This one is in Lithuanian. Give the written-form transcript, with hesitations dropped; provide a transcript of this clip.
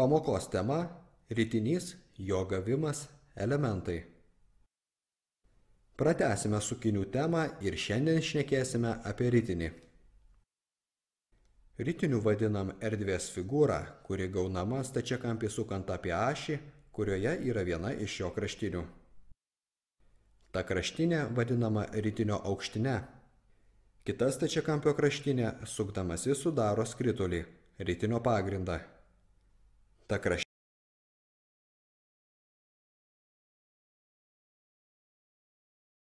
Pamokos tema – ritinys, jo gavimas, elementai. Pratęsime sukinių temą ir šiandien šnekėsime apie ritinį. Ritiniu vadinam erdvės figūrą, kuri gaunama stačiakampį sukant apie ašį, kurioje yra viena iš jo kraštinių. Ta kraštinė vadinama ritinio aukštine. Kita stačiakampio kraštinė sukdamasi sudaro skritulį, ritinio pagrindą. Ta kraštinė